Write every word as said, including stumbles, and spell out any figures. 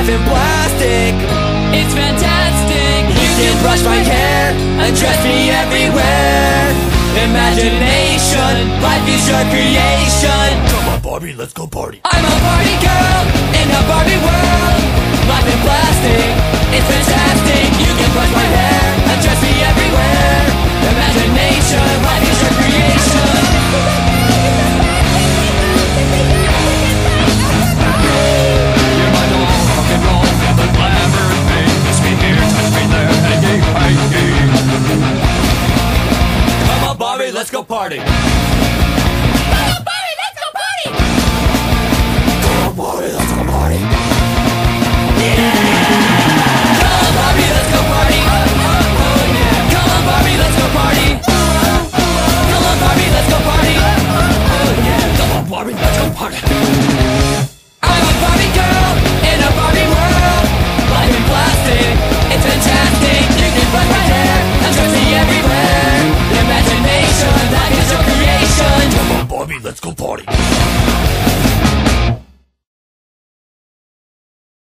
life in plastic. It's fantastic. You can brush my hair, undress me everywhere. Imagination, life is your creation. Come on, Barbie, let's go party. I'm a party girl in a Barbie world. Life in plastic, it's fantastic. You can brush my hair, undress me everywhere. Imagination, life is your creation. You're my doll, rock and roll, feel the glamour in me. Kiss me here, touch me there, hanky, panky. Come on, Barbie, let's go party. Come on, Barbie, let's go party. Come on, Barbie, let's go party. Come on, Barbie, let's go party. Come on, Barbie, let's go party. Come on, Barbie, let's go party. Come on, Barbie, let's go party. I'm a Barbie girl in a Barbie world. Life in plastic, it's fantastic. You can brush my hair, undress me everywhere. Imagination, life is your creation. Come on, Barbie, let's go party.